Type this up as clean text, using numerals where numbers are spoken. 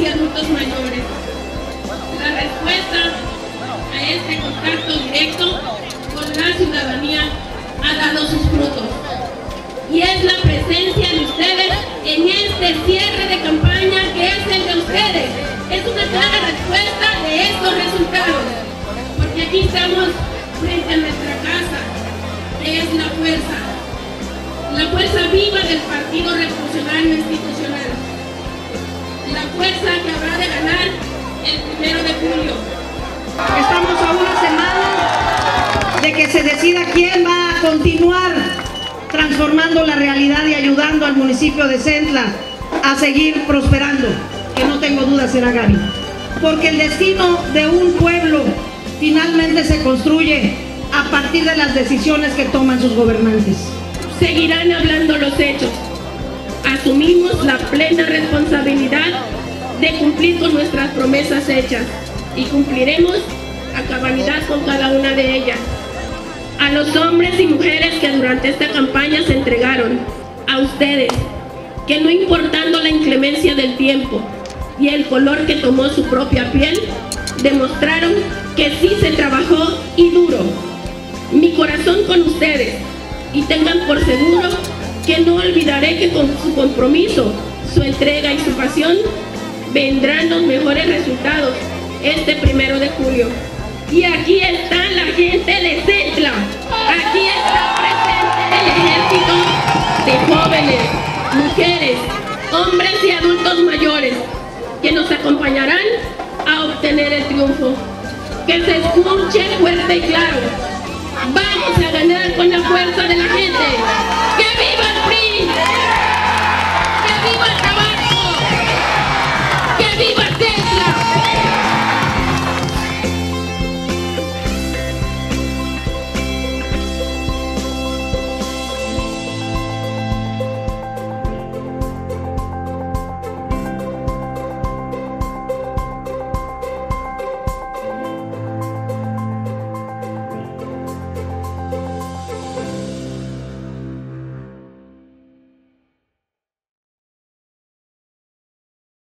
adultos mayores. La respuesta a este contacto directo con la ciudadanía ha dado sus frutos. Y es la presencia de ustedes en este cierre de campaña que es el de ustedes. Es una clara respuesta de estos resultados. Porque aquí estamos frente a nuestra casa, que es la fuerza viva del Partido Revolucionario Institucional. La fuerza que habrá de ganar el 1 de julio. Estamos a una semana de que se decida quién va a continuar transformando la realidad y ayudando al municipio de Centla a seguir prosperando, que no tengo duda será Gaby. Porque el destino de un pueblo finalmente se construye a partir de las decisiones que toman sus gobernantes. Seguirán hablando los hechos. Asumimos la plena responsabilidad de cumplir con nuestras promesas hechas y cumpliremos a cabalidad con cada una de ellas. A los hombres y mujeres que durante esta campaña se entregaron, a ustedes, que no importando la inclemencia del tiempo y el color que tomó su propia piel, demostraron que sí se trabajó y duro. Mi corazón con ustedes, y tengan por seguro que no olvidaré que con su compromiso, su entrega y su pasión vendrán los mejores resultados este 1 de julio. Y aquí está la gente de Centla, aquí está presente el ejército de jóvenes, mujeres, hombres y adultos mayores que nos acompañarán a obtener el triunfo. Que se escuche fuerte y claro. Vamos a ganar con la fuerza de la gente. ¡Que viva el PRI!